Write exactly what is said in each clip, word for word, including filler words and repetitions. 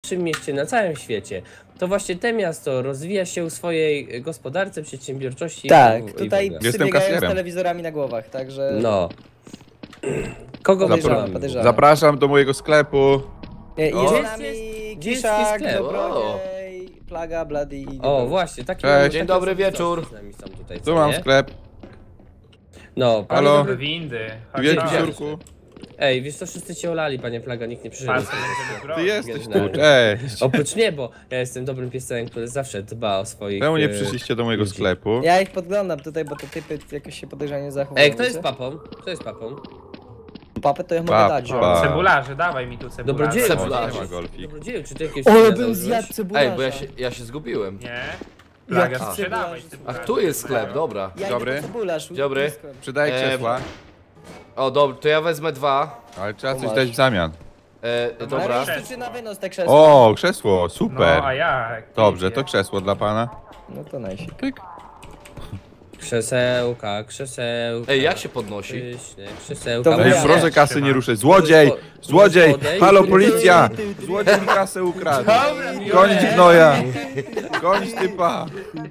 najbogatszym mieście na całym świecie. To właśnie te miasto rozwija się w swojej gospodarce, przedsiębiorczości. Tak, i, tutaj i psy biegają z telewizorami na głowach, także... No. Kogo podejrzewam, podejrzewam. Zapraszam do mojego sklepu. Jest O. z nami Gdzie jest Kiszak, sklep? Dobrodziej, Plaga, Bloody i... O, właśnie, taki Cześć. Dzień dobry wieczór. Z nami są tutaj, Tu mam nie? sklep. No, panie Halo? dobry... Windy. Wielki gdzie? siurku. Ej, wiesz co, wszyscy cię olali, panie Plaga, nikt nie przyszedł. Pan sobie będziemy Ty bronić. jesteś tu, Genialnie. cześć. Oprócz mnie, bo ja jestem dobrym piesem, który zawsze dba o swoich... Czemu nie e, przyszliście do mojego ludzi. sklepu? Ja ich podglądam tutaj, bo te typy jakoś się podejrzanie zachowują. Ej, kto jest wiecie? papą? Kto jest papą? Papę to ja mogę Papa. dać. Pa. O, cebularze, dawaj mi tu cebularze. Dobrodzieju, Cebularze. Nie ma golfik. Dobrodzieju, czy ty jakieś... O, imię bym założyłeś? zjadł cebularza. Ej, bo ja się, ja się zgubiłem. Nie. Plaga, Jaki sprzedawaj cebularz? Ach, cebularze. tu jest sklep, dobra. Ja Dobry. idę po cebularz. Dobry. Przydaj E, krzesła, O, dobra, to ja wezmę dwa. ale trzeba coś masz. dać w zamian. E, No dobra. Krzesło. Czy na wynos te krzesła? O, krzesło, No, a super. jak? Dobrze, to krzesło dla pana. No to najsik. Pyk. Krzesełka, krzesełka... Ej, jak się podnosi? Pyszne, krzesełka... Dobra. Ej, Ja. proszę kasy nie ruszać. Złodziej! Złodziej! Halo, policja! Złodziej mi kasę ukradł. Goń gnoja! Goń typa!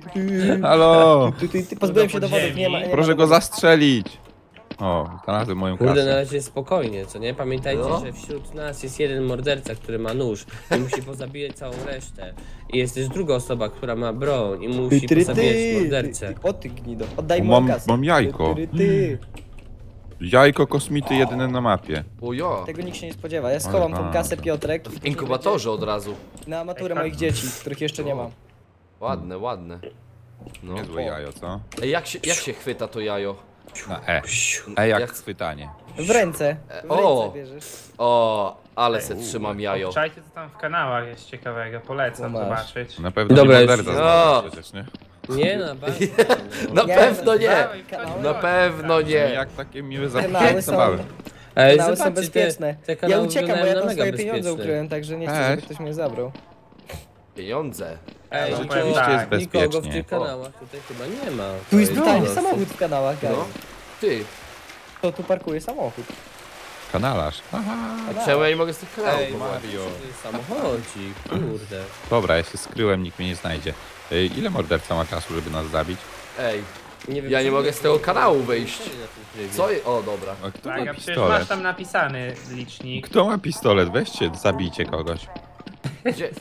Halo! Ty, ty, ty pozbyłem się dowodów, nie ma... Nie Proszę ma go dowodów. zastrzelić! O, znalazłem moją Kurde, na kasę. razie spokojnie, co nie? Pamiętajcie, No. że wśród nas jest jeden morderca, który ma nóż i musi pozabijać całą resztę. I jest też druga osoba, która ma broń i musi Ty, ty, ty, pozabijać ty, mordercę. ty, O ty gnido, oddaj mu Mam, kasę. mam jajko. Ty, ty, ty. Jajko kosmity jedyne na mapie. O jo. Tego nikt się nie spodziewa. Ja schowam tą Ale kasę bardzo. Piotrek. W inkubatorze od razu. Na maturę moich dzieci, których jeszcze nie mam. Ładne, ładne. No. Niezłe jajo, co? Ej, jak się, jak się chwyta to jajo? Na E. E jak Jak- chwytanie. W ręce. W O! ręce bierzesz. O, ale se trzymam jajo. Obczajcie co tam w kanałach jest ciekawego, polecam No masz. zobaczyć. Na pewno Dobra, nie już- morderca znalazł przecież, nie? Nie no, bardzo. Na Ja pewno nie! Dawaj, Kanał. Na pewno nie! Jak takie miłe Kanały zabawy. są, zabawy. Ej, kanały są zobaczcie, bezpieczne. Te, te Ja kanały uciekam, bo wyglądają ja na tam mega swoje pieniądze bezpieczne. ukryłem, także nie chcę, żeby Cześć. ktoś mnie zabrał. Pieniądze. Ej, No, to Rzeczywiście jest nikogo w bezpiecznie. tych kanałach tutaj chyba nie ma. Tu To jest totalnie po samochód w kanałach, No. Gary. Ty, To tu parkuje samochód. Kanalarz. Aha. a czemu ja nie mogę z tych kanałów Ej, powołać? Mario. to jest samochodzik, kurde. Dobra, ja się skryłem, nikt mnie nie znajdzie. Ej, ile morderca ma czasu, żeby nas zabić? Ej, Nie wiem, Ja czy nie mogę z tego kanału wyjść. na tym trybie. co je... O, dobra. A kto Plaga, ma przecież masz pistolet? tam napisany licznik. Kto ma pistolet? Weźcie, zabijcie kogoś. Gdzie?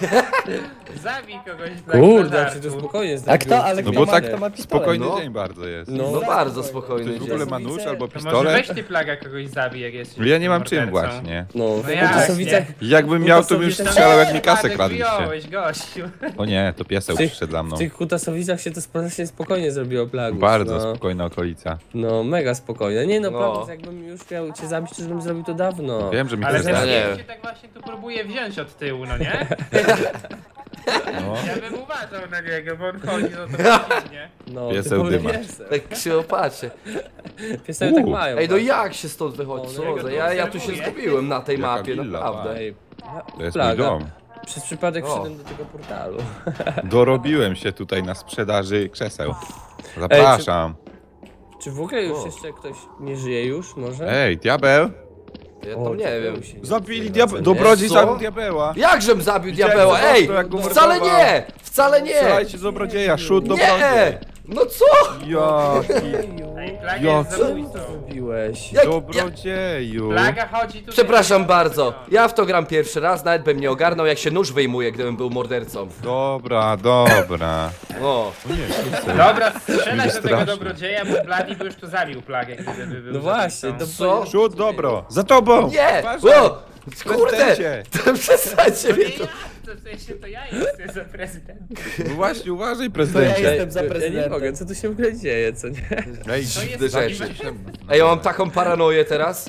Zabij kogoś dla Kurde, jak żartu. się to spokojnie A zrobiło. kto, ale No kto bo ma, tak kto ma pistolet? spokojny No. dzień bardzo jest. No. No bardzo Ktoś spokojny w ogóle dzień. ma nóż albo To może pistolet? weź ty Plaga kogoś zabij, jak jesteś No ja nie mam czym mordercą. właśnie. No, No w jak, Kutosowicach, Jakbym miał, to bym już Kutosowicach- strzelał, jak mi kasę Wypadek kradliście. wyjąłeś, gościu. O nie, to pieseł W tych- przyszedł za mną. w tych Kutasowicach się to strasznie spokojnie zrobiło, Plagus. Bardzo no. spokojna okolica. No, mega spokojnie. Nie no, No. Plagus, jakbym już miał cię zabić, to już bym zrobił to dawno. Wiem, że mi Ale to Ja ten nie. zdjęcie tak właśnie tu próbuje wziąć od tyłu, no nie? no. Ja bym uważał na niego, bo on chodzi, no to nie? No, Pieseł typowy dymacz. piesek. Tak krzywo patrzę. Pieseły tak Uuu. mają. Ej, no właśnie. jak się stąd wychodzi? O, Co no, za? ja Ja, go ja tu się obserwuję. zgubiłem na tej Jaka mapie, willa, naprawdę. Ej, To jest mój Plaga. dom. Przez przypadek O. wszedłem do tego portalu. Dorobiłem się tutaj na sprzedaży krzeseł. Zapraszam. Czy w ogóle już O. jeszcze ktoś nie żyje już, może? Ej, diabeł! Ja O, tam nie diabeł wiem. się nie Zabili nazywa, diabeł. co nie? Dobrodziej Co? zabił diabeła. Jakżem zabił Widziałem diabeła? za Ej! ostro, jak go Wcale mordował. nie! Wcale nie! Strzelajcie z dobrodzieja, szut dobrodziej. Nie! No co? Jaki Ej, Plaga Ja jest co? zabójcą. Zrobiłeś. Jak- dobrodzieju. Plaga chodzi tu... Przepraszam bardzo. Ja w to gram pierwszy raz, nawet bym nie ogarnął, jak się nóż wyjmuje, gdybym był mordercą. Dobra, dobra. O. O nie, krzeseł. Dobra, strzelaj do tego Strasznie. dobrodzieja, bo Bloody by już tu zabił Plagę, gdyby był No właśnie, zabójcą. to Co? Szut dobro. Za tobą. Nie! Uważaj. O! Kurde! Prezydencie. Przestańcie To mnie nie tu. ja, to w sensie to ja jestem za prezydenta. No właśnie, uważaj, To ja prezydencie. jestem za Ja nie prezydentem. mogę, co tu się w ogóle dzieje, co nie? Ej, To jest Te rzeczy. taki- Ej, ja mam taką paranoję teraz.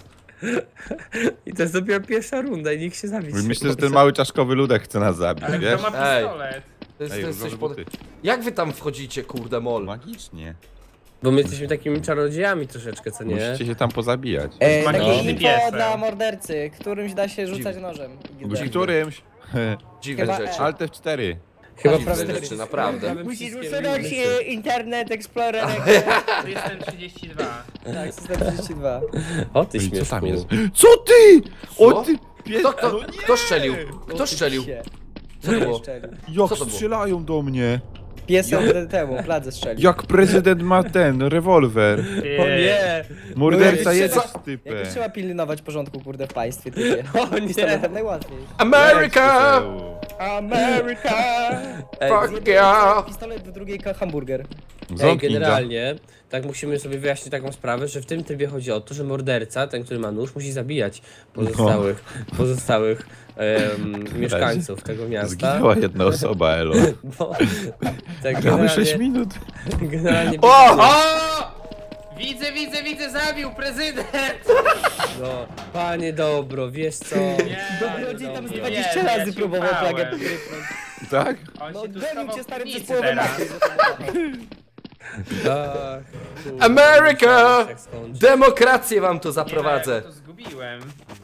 I to jest dopiero pierwsza runda i nikt się zabić nie Myślę, że może. ten mały czaszkowy ludek chce nas zabić, Ale wiesz? kto ma Ej. pistolet? To jest, Ej, to jest coś różowe pod... buty. Jak wy tam wchodzicie, kurde mol? Magicznie. Bo my jesteśmy takimi czarodziejami troszeczkę, co nie? Musicie się tam pozabijać. Ej, Magiczny takie info piesek. dla mordercy, którymś da się rzucać nożem. Musi którymś. Dziwne Chyba- rzeczy. Alt F cztery. Chyba Dziwne prawda rzeczy, naprawdę. Musisz Musisz usunąć e, Internet Explorer. System trzydzieści dwa. Tak, system trzydzieści dwa. O ty Ej, co śmieszku. tam jest? Co ty? O Co? ty! Pies... Kto, kto, No nie! kto strzelił? Kto strzelił? Co to było? Jak Co to było? strzelają do mnie? Piesem temu, pladze strzelił. Jak prezydent ma ten, rewolwer. Ty. O nie! Morderca No jak jest trzeba- z Jak typem. trzeba pilnować porządku, kurde, w państwie, typie. O nie! Pistoletem najłatwiej. America! America! Ej, Fuck yeah! Pistolet, w drugiej ka- hamburger. Ej, Zamknij go. generalnie, tak musimy sobie wyjaśnić taką sprawę, że w tym trybie chodzi o to, że morderca, ten, który ma nóż, musi zabijać pozostałych, pozostałych em, mieszkańców tego miasta. Zginęła jedna osoba, elo. Bo, tak Gramy sześć generalnie, minut. generalnie O! O! Widzę, widzę, widzę, zabił prezydent! no, panie dobro, wiesz co? Nie, Dobrodziej tam z nie, dwadzieścia nie, ja razy się próbował upałem. plagę pokrypnąć. Tak? On No się tu gonił schował cię w starym piwnicy zespołem teraz. mafii, że to nie ma. Tak, kurde, America! jak skończy. Demokrację wam tu Nie, zaprowadzę. ja to zgubiłem.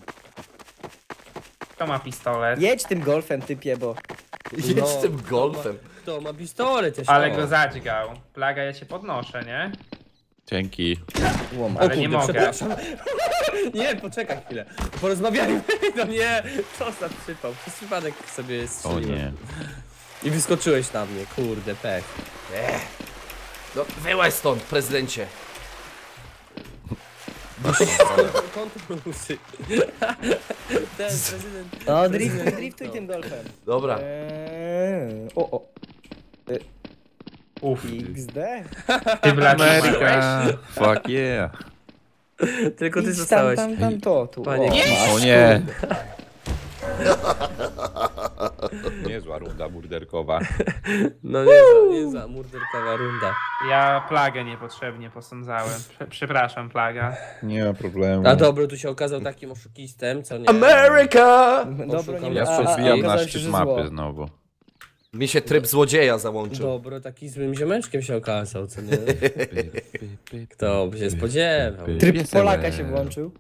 Kto ma pistolet? Jedź tym golfem, typie, bo... Jedź No, tym golfem. Kto ma pistolet też? Ale o. go zadźgał. Plaga, ja cię podnoszę, nie? Dzięki. Łoma. O Ale kurde, nie mogę. przepraszam. Nie, poczekaj chwilę. Porozmawiajmy. No nie, co za przypał. Przez przypadek sobie O strzeliłem. nie. I wyskoczyłeś na mnie, kurde, pech. No, wyłaź stąd, prezydencie. Kontrolusy. Ten prezydent. No, drift, driftuj tym golfem. Dobra. Eee, o, o. Uff. X D? Ty Blady umarłeś? Ameryka. Fuck yeah. Tylko ty Idź tam, zostałeś. tam, tam, to, tu. Panie- O, Nie! masz. O nie. Niezła runda burderkowa. No nie za, nie za murderkowa runda. Ja plagę niepotrzebnie posądzałem. Prze- Przepraszam, plaga. Nie ma problemu. A dobro, tu się okazał takim oszukistem, co nie? America! Dobro, nie Ja ma. a- a- przebijam na okazało się, szczyt że mapy zło. znowu. Mi się tryb złodzieja załączył. Dobro, taki złym ziomeczkiem się okazał, co nie? Kto by się spodziewał? Tryb Piesełek. Polaka się włączył.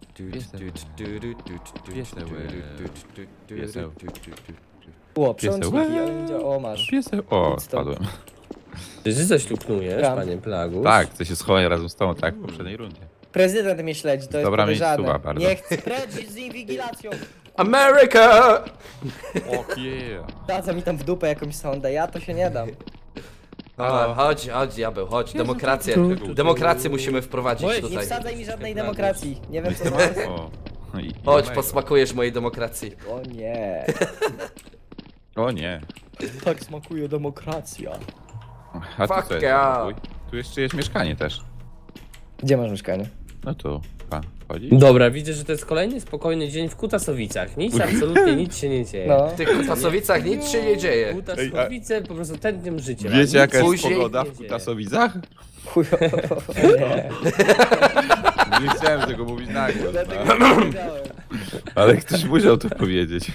Ło, przełączniki, Piesełek. ale nie działa. O, masz. Piesek. O, Stop. spadłem. Czy ty coś luknujesz, Tam. panie Plagus? Tak, chcę się schować razem z tobą, tak? W poprzedniej rundzie. Prezydent mnie śledzi, to jest Dobra podejrzane. miejscowa bardzo. Nie chcę precz z inwigilacją. America! O yeah. Dadzą mi tam w dupę jakąś sondę, ja to się nie dam. A, chodź, chodź, diabeł, chodź. Demokrację. Tu, tu, tu. Demokrację musimy wprowadzić Oj, Nie tutaj. wsadzaj mi żadnej Plagus. demokracji. Nie wiem co to jest. O. I- Chodź, i- posmakujesz mojej demokracji. O nie. O nie. Tak smakuje demokracja. A tu Fuck co jest? yeah. Pokój? Tu jeszcze jest mieszkanie też. Gdzie masz mieszkanie? No tu, pa, chodzi? Dobra, widzę, że to jest kolejny spokojny dzień w Kutasowicach. Nic, absolutnie nic się nie dzieje. No. W tych Kutasowicach nic się nie dzieje. Kutasowice po prostu tętnią życie. Wiecie jaka jest Później pogoda nie w dzieje. Kutasowicach? Chujowo. Nie. Nie chciałem tego mówić na głos, Dlatego no. nie powiedziałem. Ale ktoś musiał to powiedzieć.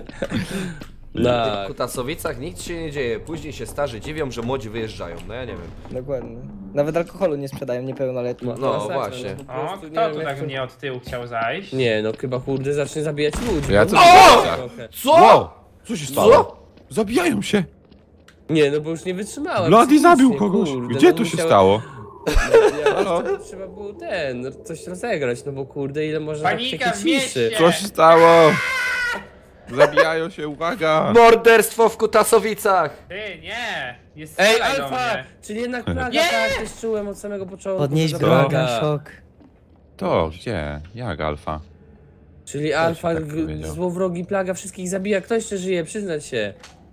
W Na, tych Kutasowicach nic się nie dzieje. Później się starzy dziwią, że młodzi wyjeżdżają. No ja nie wiem. Dokładnie. Nawet alkoholu nie sprzedają niepełnoletnim. No masakra, właśnie. po O, prostu nie kto wiem, tu jak tak to- mnie od tyłu chciał zajść? Nie, no chyba kurde zacznie zabijać ludzi. Ja No, co no, tu trochę. robię? Co? Wow! Co się stało? Co? Zabijają się! Nie, no bo już nie wytrzymałem. Bloody psychicznie, zabił kogoś! kurde, Gdzie no to się musiałem- stało? Ja, Halo? to trzeba było ten, coś rozegrać, no bo kurde, ile można Panika takiej w mieście! ciszy. Co się stało? Zabijają się, uwaga! Morderstwo w Kutasowicach! Ty, nie! Nie Ej, strzelaj do Alfa! mnie! Czyli jednak plaga, Nie! tak, też czułem od samego początku. Podnieś że to brodę, plaga. szok. To, gdzie? Jak alfa? Czyli Alfa, tak g- powiedział. złowrogi plaga wszystkich zabija. Kto jeszcze żyje? Przyznać się.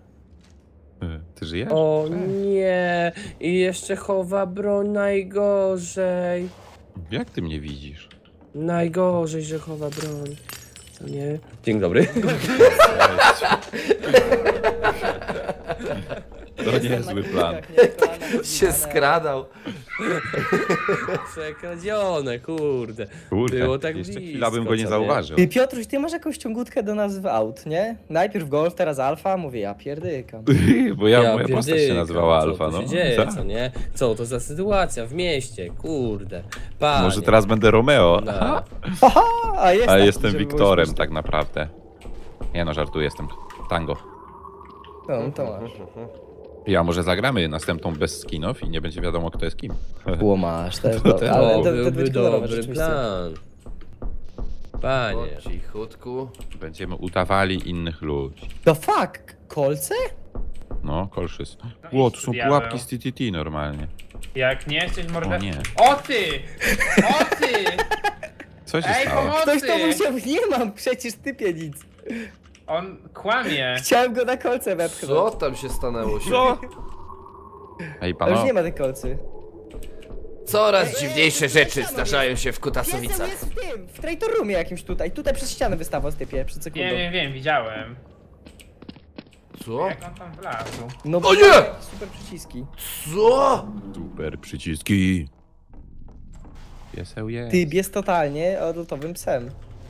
Y, Ty żyjesz? O nie! I jeszcze chowa broń najgorzej. Jak ty mnie widzisz? Najgorzej, że chowa broń. Co nie? Dzień dobry. To niezły plan. Się skradał. Przekradzione, kurde. Kurde, Było tak jeszcze blisko, chwila bym go nie co zauważył. Ty, Piotruś, ty masz jakąś ciągutkę do nazwy aut, nie? Najpierw Golf, teraz Alfa, mówię, ja pierdykam. Bo ja, moja postać się pierdykam, nazywała co Alfa, tu no. się dzieje, Tak. co nie? Co to za sytuacja w mieście, kurde. Panie. Może teraz będę Romeo. No. Aha. Haha, a jest A taki, jestem żeby było Wiktorem śmieszne. tak naprawdę. Nie no, żartuję, jestem Tango. No, to masz. Ja może zagramy następną bez skinów i nie będzie wiadomo kto jest kim. Było masz, też To dobre. ten- Ale To te, te byłby być kolorowe dobry rzeczywiście. plan. Panie. O, cichutku. Będziemy udawali innych ludzi. The fuck? Kolce? No, kolszys. No Ło, idź tu tu, są diabeł. pułapki z T T T normalnie. Jak nie jesteś O mordercą... nie. O ty! O ty! Co się Ej, stało? Ktoś to pomocy! musiał... Nie mam przecież typie nic. On kłamie. Chciałem go na kolce wepchnąć. Co tam się stanęło się? Co? Ej, Ale już pano. nie ma tej kolcy. Coraz dziwniejsze rzeczy zdarzają się w Jestem, Kutasowicach. jest w tym, w traitor roomie jakimś tutaj. Tutaj przez ścianę wystawał z typie, przed sekundą. Wiem, wiem, wiem, widziałem. Co? Jak on tam wlazł. No O nie! Super przyciski. Co? Super przyciski. Pieseł jest. Ty jest totalnie odlotowym psem.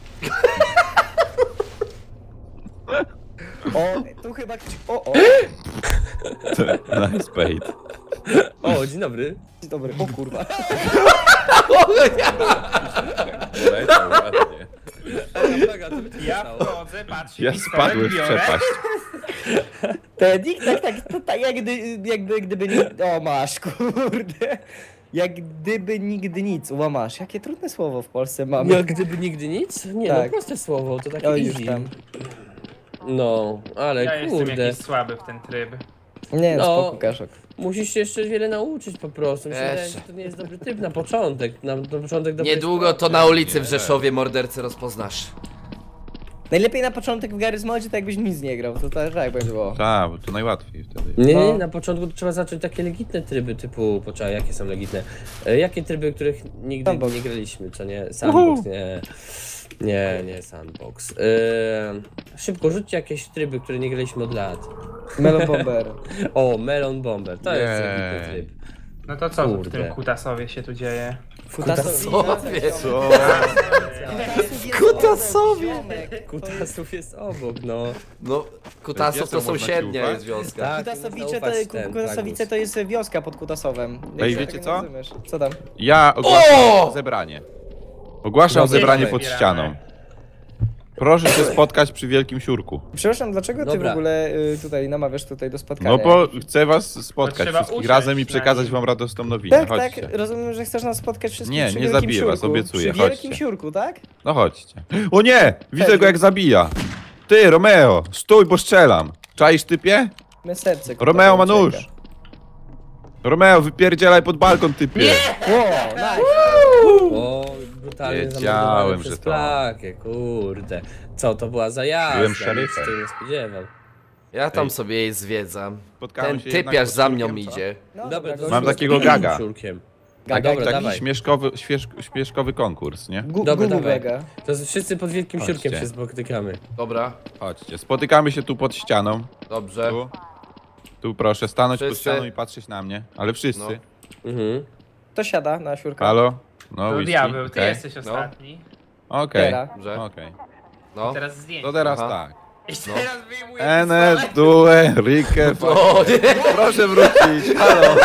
O, tu chyba ktoś... O, o. Nice bait. O, dzień dobry. Dzień dobry, o kurwa. Leciał ładnie. Plaga, co by tu Ja stało? wchodzę, patrzę, Ja pistolet spadłem w biorę. przepaść. Tedik, tak, tak, to tak jakby, jakby gdyby nie... O, masz, kurde. Jak gdyby nigdy nic. O, masz. Jakie trudne słowo w Polsce mamy. Jak gdyby nigdy nic? Nie, Tak. no proste słowo, to takie O, już easy. tam. No, ale Ja jestem kurde. jakiś słaby w ten tryb. Nie, no, No. spoko, Kaszok. Musisz się jeszcze wiele nauczyć po prostu. Mi się wydaje, Jeszcze. że to nie jest dobry typ na początek. Na, na początek dobry Niedługo to na ulicy w Rzeszowie mordercę rozpoznasz. Najlepiej na początek w Garry's Modzie to jakbyś nic nie grał, to tak tak by było. Tak, bo to najłatwiej wtedy. Nie, nie, No. na początku trzeba zacząć takie legitne tryby typu, poczekaj, jakie są legitne? E, jakie tryby, których nigdy Sandbox. nie graliśmy, co nie? Sandbox, nie. Nie, nie sandbox. E, szybko rzućcie jakieś tryby, które nie graliśmy od lat. Melon Bomber. O, Melon Bomber, to jest Jej. legitny tryb. No to co w Kurde. tym kutasowie się tu dzieje? Kutasowie. Co? Kutasowie! Kutasów jest obok, no. No, Kutasów to Wiecie, można sąsiednia ci jest wioska. Tak, Kutasowice można to, ufać ten, Kutasowice Plagus. to jest wioska pod Kutasowem. Ej, Jak się wiecie tego co? nazywasz? Co tam? Ja ogłaszam O! zebranie. Ogłaszam No, zebranie zdjęcie pod zbieramy. ścianą. Proszę się spotkać przy Wielkim Siurku. Przepraszam, dlaczego ty Dobra. w ogóle y, tutaj namawiasz tutaj do spotkania? No bo chcę was spotkać trzeba wszystkich usiąść razem i na przekazać nim. wam radosną nowinę. Tak, Chodźcie. tak, rozumiem, że chcesz nas spotkać wszystkich Nie, przy nie Wielkim zabiję was, Siurku. obiecuję, Przy Wielkim chodźcie. Siurku, tak? No chodźcie. O nie! Widzę go jak zabija. Ty, Romeo, stój, bo strzelam. Czaisz typie? Me serce. Romeo ma czeka. nóż. Romeo, wypierdzielaj pod balkon, typie. Wow, nice. O, brutalnie Wiedziałem, zamordowany że przez to- plakę, kurde. Co to była za jazda? Byłem Nikt się szeryfem. tego nie spodziewał. Ja tam Ej. sobie jej zwiedzam. Spotkałem Ten się jednak typiarz pod za mną Siurkiem, co? idzie. No, Dobra, to gościu. Mam z- takiego gaga. Szurkiem. A Gaga, dobra, Taki dawaj. śmieszkowy, śmiesz, śmieszkowy konkurs, nie? Gu- Dobra, Google dawaj. Gaga. To wszyscy pod wielkim Chodźcie. siurkiem się spotykamy. Dobra, Chodźcie, spotykamy się tu pod ścianą. dobrze. Tu, tu proszę stanąć pod Wszyscy. ścianą i patrzeć na mnie. Ale wszyscy. No. Mhm. To siada na siurka. Halo? No, To whisky. diabeł, ty Okej. jesteś ostatni. Okej, Teraz. Dobrze. okej. No. Teraz zdjęcie. To teraz Aha. tak. I teraz wyjmuję Enes, pistolet. due, Rike, O nie! proszę wrócić, halo.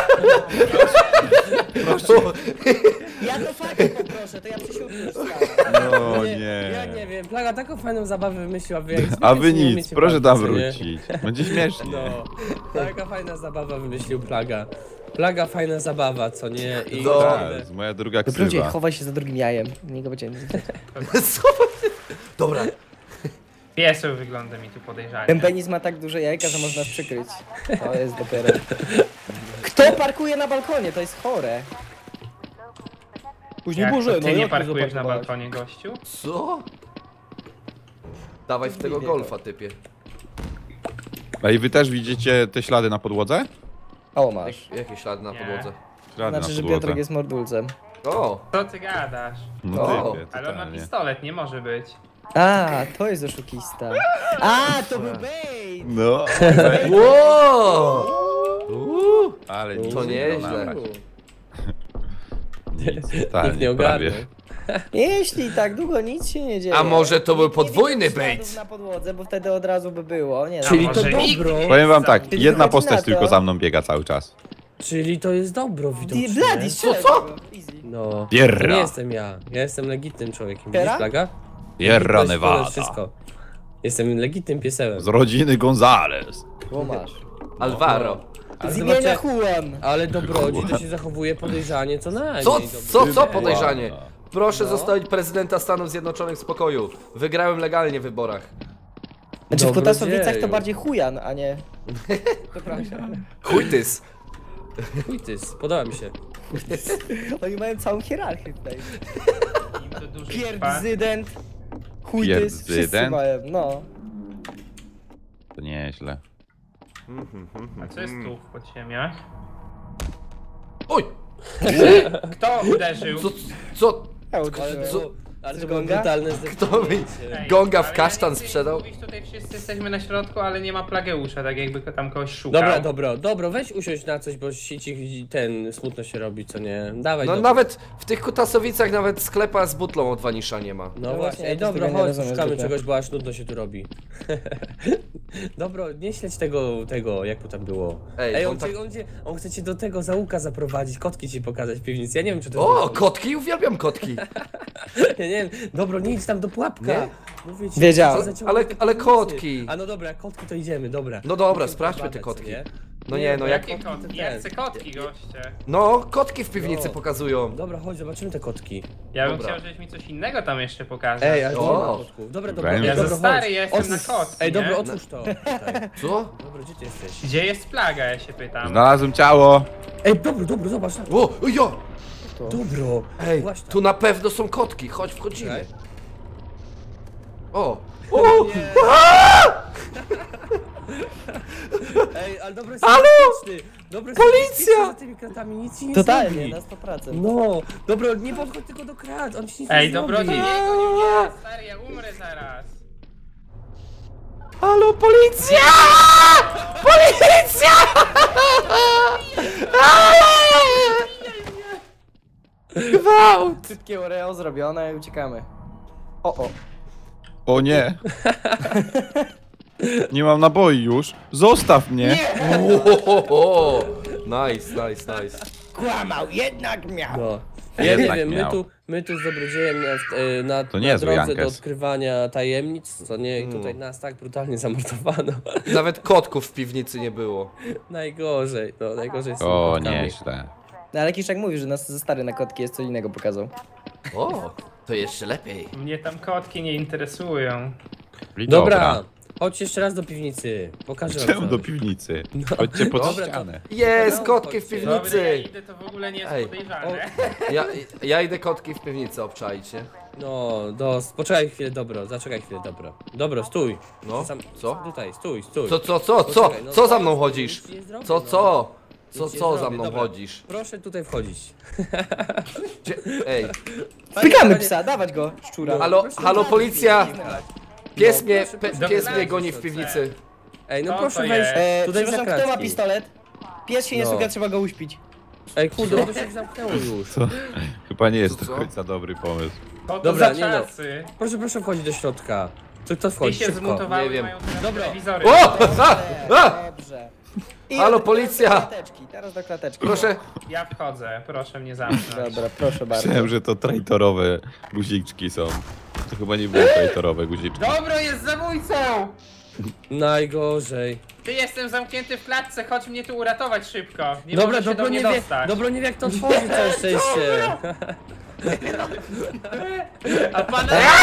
Ja to fajnie poproszę, to ja przy siurku już stałem. No Ja nie nie. wiem, Plaga taką fajną zabawę wymyśliła, wy jak A wy nie nic, umiecie proszę bawić, tam co nie? wrócić. Będzie śmiesznie. No, taka fajna zabawa wymyślił Plaga. Plaga, fajna zabawa, co nie? I No. Tak, to jest moja druga Dobrodziej, ksywa. chowaj się za drugim jajem. Niego będzie... Co? Dobra. Pieseł wygląda mi tu podejrzanie. Ten penis ma tak duże jajka, że można przykryć. To jest dopiero... Kto parkuje na balkonie? To jest chore. Później Jak Boże, to no ty nie jak parkujesz na zaparkowałeś? balkonie, gościu? Co? Dawaj w tego golfa, typie. A i wy też widzicie te ślady na podłodze? O, masz. Jak, jakie ślady na Nie. podłodze? Ślady Znaczy, na że podłodze. Piotrek jest mordulcem. O! Co ty gadasz? No O, typie, Ale on ma totalnie. pistolet, nie może być. A, to jest oszukista. A, to był bait! No, Wow! Uuu. ale nic To nie nieźle. nabrać. Nikt Totalnie, nie ogarnął. prawie. Jeśli tak długo nic się nie dzieje. A może to był Nie podwójny widzę śladów bait? na podłodze, bo wtedy od razu by było. Nie, Czyli no, to może nikt dobro. nie Powiem wam tak, Czyli jedna wychodzi na postać to- tylko za mną biega cały czas. Czyli to jest dobro Di- widocznie. Bloody, strzelaj co? tego. Easy. No, to Bierra. nie jestem ja. Ja jestem legitnym człowiekiem. Teraz? Widzisz, Plaga? Sierra To jest Nevada. wszystko. Jestem legitnym piesełem. Z rodziny Gonzales. Bo masz. Alvaro. Ale Z imienia zobaczcie, Juan. ale dobrodziej to się zachowuje podejrzanie co najmniej. Co? Dobry- Co? Co Nie. podejrzanie? Proszę No. zostawić prezydenta Stanów Zjednoczonych w spokoju. Wygrałem legalnie w wyborach. Znaczy w Kutasowicach to Dobrodzieju. bardziej chujan, a nie... Przepraszam. Chujtys. Chuj ty, podoba mi się. Oni mają całą hierarchię tutaj. Im to dłużej trwa. Pierdzydent, chujtys, wszyscy Pierdzydent? mają, no. To nieźle. A co jest tu w podziemiach? Oj! Kto uderzył? Co? Co? Ja Ale uderzyłem. to, ale Chcesz to było gonga? brutalne Kto mi zdefiniacje. Ej, gonga w ale kasztan ja nie chcę sprzedał? Mówić, tutaj wszyscy jesteśmy na środku, ale nie ma Plageusza, tak jakby go tam kogoś szukał. Dobra, dobra, dobra, weź usiądź na coś, bo się ci ten smutno się robi, co nie? Dawaj, No dobra. nawet w tych Kutasowicach nawet sklepa z butlą od Wanisza nie ma. No No właśnie, właśnie, ej ja też dobra, tego nie chodź, rozumiem szukamy zwykle. czegoś, bo aż nudno się tu robi. Dobra, nie śledź tego, tego, jak to tam było. Ej, Ej on on, tak- cię, on, cię, on chce cię do tego załuka zaprowadzić, kotki ci pokazać w piwnicy, ja nie wiem czy to O, jest... kotki? Uwielbiam kotki. Ja nie wiem, dobra, nie idź tam do pułapka. Nie? Mówię ci, Wiedziałem. że zaciągnę Ale- do ale piwnicy. kotki. A no dobra, jak kotki to idziemy, dobra. No dobra, Musimy sprawdźmy te pobadać, kotki. co nie? No nie, no jak... Jakie kotki? Ja ten. chcę kotki, goście. No, kotki w piwnicy No. pokazują. Dobra, chodź, zobaczymy te kotki. Ja bym Dobra. chciał, żebyś mi coś innego tam jeszcze pokazał. Ej, ale O. to nie ma kotków. Dobra, dobra, Ja Ja dobra, za chodź. stary jestem Otwórz- na kotki, Ej, dobra, nie? otwórz to. Tutaj. Co? Dobra, gdzie ty jesteś? Gdzie jest plaga, ja się pytam. Znalazłem ciało. Ej, dobra, dobra, zobacz na to. O, o ja! Dobro. Ej, Właśnie tam. tu na pewno są kotki, chodź wchodzimy. Czekaj. O! O! Ej, ale dobra jest Halo? bezpieczny. Dobra, Policja! za tymi kratami nic ci nie Totalnie, zrobi. na sto procent. No, dobra, nie podchodź tylko do krat, on ci nic Ej, nie zrobi. dobrodziej, nie gonił mnie, stary, ja umrę zaraz. Halo, policja! Policja! Gwałt! Szybkie oreo zrobione i uciekamy. O, o. O nie. Nie mam naboi już. Zostaw mnie. Ohoho. Nice, nice, nice. Kłamał, jednak miał. No. Ja nie Jednak wiem, my miał. tu, my tu z Dobrodziejem na, e, na, To na niezły drodze do Jankes. odkrywania tajemnic, co nie, i Mm. tutaj nas tak brutalnie zamordowano. Nawet kotków w piwnicy nie było. Najgorzej, no najgorzej z tymi O, kotkami. nieźle. No ale Kiszak mówi, że nas za stary na kotki jest, co innego pokazał. O, to jeszcze lepiej. Mnie tam kotki nie interesują. I Dobra, chodź jeszcze raz do piwnicy, pokażę wam Czemu coś. do piwnicy? Chodźcie pod Dobra, to- ścianę. Jest, kotki w Chodźcie. Dobra, ja piwnicy! idę, to w ogóle nie jest Ej. podejrzane. Ja, ja idę kotki w piwnicy obczaić, nie? No, do, poczekaj chwilę, dobro, zaczekaj chwilę, dobro. Dobro, stój. No, Sam, co? Tutaj, stój, stój. Co, co, co, co? Poczekaj, no Co za chodź, mną nic chodzisz? ci nie zrobię, Co, no. co? Co, Nic nie co za zrobię, mną dobra. chodzisz? Proszę tutaj wchodzić. Gdzie? Ej, Wpykamy panie- psa, dawać go, szczura. halo, proszę halo nie policja! Pies No, mnie, proszę, pe, proszę. pies Dobra, mnie goni w co piwnicy. Ej, no Co proszę to wejść jest? E, tutaj za przepraszam, kto ma kratki. pistolet? Pies się nie No. słucha, trzeba go uśpić. Ej, kurde, to się zamknęło już. Co? Chyba nie jest Co, do co? końca dobry pomysł. To, to Dobra, za nie no. czasy. Proszę, proszę wchodzić do środka. Co kto Ty wchodzi? się Szybko. zmutowały, Nie wiem. mają teraz Dobra. telewizory. O! A! A! Dobrze, dobrze. I Halo, teraz policja! do klateczki, teraz do klateczki. Proszę, Ja wchodzę, proszę mnie zamknąć. Dobra, proszę bardzo. Myślałem, że to traitorowe guziczki są. To chyba nie były traitorowe guziczki. Dobro jest zabójcą! Najgorzej. Ty jestem zamknięty w klatce, chodź mnie tu uratować szybko. Nie Dobra, możesz się dobro do mnie nie, wie, dostać. dobro nie wie jak to otworzyć, całe szczęście. A pan...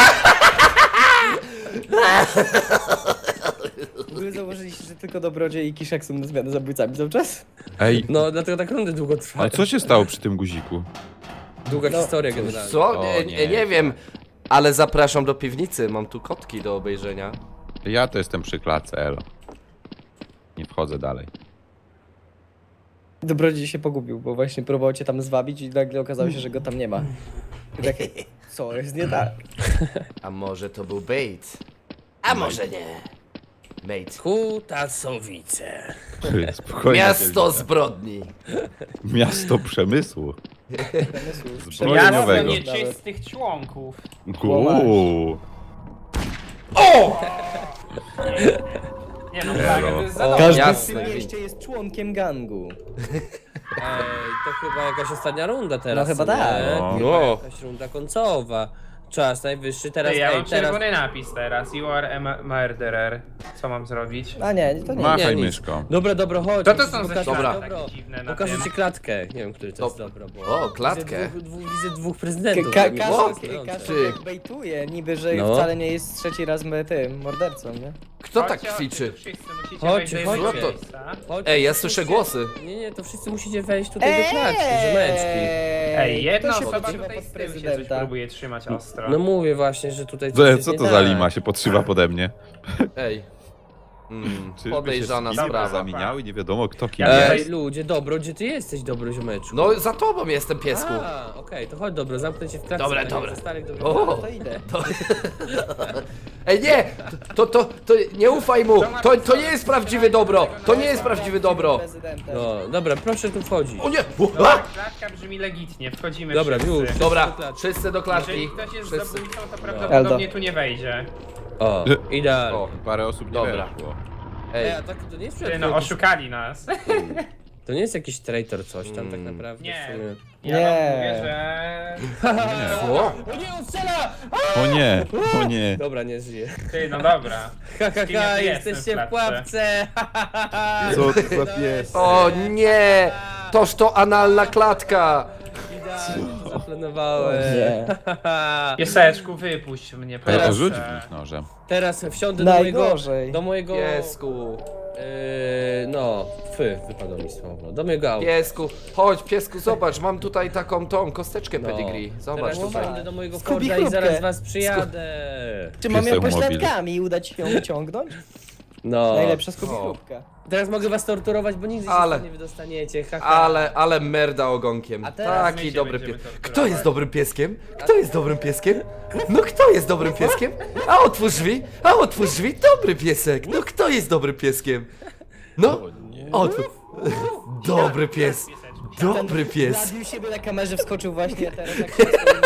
Wy założyliście, że tylko Dobrodziej i Kiszak są na zmianę zabójcami cały czas? Ej, No, dlatego tak rundy długo trwa. ale co się stało przy tym guziku? Długa No, historia generalnie. co? O, Nie, nie. nie, nie wiem, ale zapraszam do piwnicy, mam tu kotki do obejrzenia. Ja to jestem przy klatce, elo. Nie wchodzę dalej. Dobrodziej się pogubił, bo właśnie próbował cię tam zwabić i nagle okazało się, że go tam nie ma. I takie, co jest nie tak? A może to był bait? A może nie. Mate. Kutasowice. Spokojnie. Miasto zbrodni. Miasto przemysłu. Miasto Zbrojeniowego. nieczystych członków. Uuu. Nie no, plaga to jest za O, dobre. Każdy w jasne. tym mieście jest członkiem gangu. Ej, to chyba jakaś ostatnia runda teraz. No chyba tak. nie? No. Chyba No. Jakaś runda końcowa. Czas najwyższy, teraz, Ty, ja ej, mam teraz... czerwony napis teraz. You are a ma- murderer. Co mam zrobić? A nie, to nie. Machaj nic. myszką. Dobra, dobra, chodź. To to są pokażę- ze Dobra. świata Dobro. takie dziwne na Pokażę tym. ci klatkę. Nie wiem, który to jest Dob- dobro, bo... O, klatkę. Widzę dwóch, dwóch, widzę dwóch Ka- prezydentów. ka- to mi Każdy fascynujące. każdy Ty. tak bejtuje, niby, że No. wcale nie jest trzeci raz my tym mordercą, nie? Kto tak Chodźcie, kwiczy? chodźcie, wszyscy musicie Chodźcie, wejść do jednego chodźcie. miejsca. Chodź, Ej, ja wszyscy słyszę musicie- głosy. Nie, nie, to wszyscy musicie wejść tutaj do klatki, ziomeczki. Ej, jedna kto się osoba podszywa tutaj pod z tyłu się coś prezydenta? próbuje trzymać ostro. No mówię właśnie, że tutaj... Co, coś co nie to za tak. lima się podszywa pode mnie? Ej. Mm, Czyżby podejrzana się skiny sprawa. zamieniały, nie wiadomo kto kim Ja jest. Ej, ludzie, dobro, gdzie ty jesteś, dobro ziomeczku? No za tobą jestem, piesku. A, okej, to chodź dobro, zamknę cię w klatce. Dobra, tak dobra. jak ze starych dobrych O! lat. To idę. Ej, nie! To, to, to, nie ufaj mu! To, to nie jest prawdziwe dobro! To nie jest prawdziwe dobro! Prezydentem. No, dobra, proszę tu wchodzić. O nie! Dobra, A! klatka brzmi legitnie, wchodzimy Dobra, wszyscy. już. Dobra, do klatki. wszyscy do klatki. Jeżeli ktoś jest Wszyscy. zabójcą, to prawdopodobnie Eldo. tu nie wejdzie. O, idealnie. O, Parę osób nie Dobra. weszło. Ej, ej. a tak to nie jest Ty, przypadkiem no jakiś, oszukali nas. to nie jest jakiś traitor coś tam tak Mm. naprawdę Nie. w sumie. Ja Nie. wam mówię, że... O! O nie, on strzela! O nie, o nie. Dobra, nie żyje. Ty, no dobra. Ha, ha, kim ja ha, tu jesteście jestem w w klatce? pułapce! Ha, ha, ha, ha. Co to za pies? O nie! Toż to analna klatka! Idealnie to zaplanowałem. Nie. Ha, ha, ha. Pieseczku, wypuść mnie, Teraz proszę. rzuć w nich nożem. Teraz wsiądę do mojego... Najgorzej. Do mojego... Piesku, Yy, no, fy, wypadło mi słowo. Do mojego auta. piesku, chodź piesku, zobacz, mam tutaj taką tą kosteczkę No. pedigree. Zobacz Teraz tutaj. wsiądę do mojego Skubi Forda i chrupkę. zaraz was przyjadę. Czy mam ją Piesek mobil. pośladkami i uda ci się ją wyciągnąć? No. Najlepsza skubi O. chrupka. Teraz mogę was torturować, bo nigdy się Ale- stąd nie wydostaniecie. Ha, ha. Ale, ale merda ogonkiem. A teraz my Taki się dobry będziemy pies. torturować. Kto jest dobrym pieskiem? Kto jest dobrym pieskiem? No kto jest dobrym pieskiem? A otwórz drzwi, a otwórz drzwi, dobry piesek. No kto jest dobrym pieskiem? No, otwórz. Dobry pies. Dobry pies. Zabił siebie na kamerze, wskoczył właśnie, a teraz jak się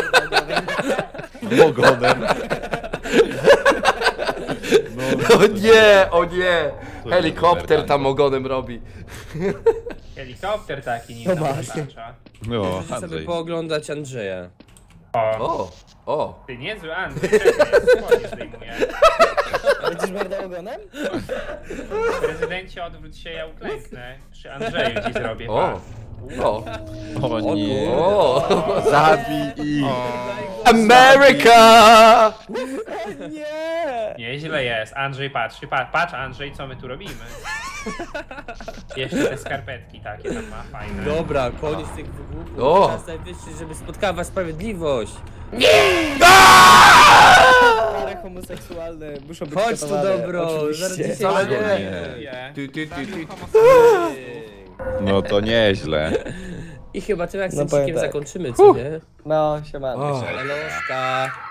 stoi Ogonem. O nie, o nie. Helikopter tam ogonem robi. Helikopter taki nim To tam masz. wystarcza. No, Możecie sobie Andrzej. pooglądać Andrzeja. O, O, o. ty niezły Andrzej, czekaj, spodnie zdejmuję. Będziesz mordą ogonem? Prezydencie, odwróć się, ja uklęknę. Przy Andrzeju ci zrobię. O, o, O nie. o. Zabij ich. America! Nie! Nieźle jest. Andrzej, patrz, pa, patrz Andrzej, co my tu robimy. Jeszcze te skarpetki takie tam ma, fajne. Dobra, koniec tych wygłupów. O! Czas najwyższy, żeby spotkała was sprawiedliwość. Pary homoseksualne muszą być Chodź tu, katowane, dobro, oczywiście. zaraz dzisiaj Wcale się nie. Nie. Ty, ty, ty, ty. No to nieźle. I chyba tym No akcentem powiem tak. zakończymy, co nie? No, siemano. O. Aloszka.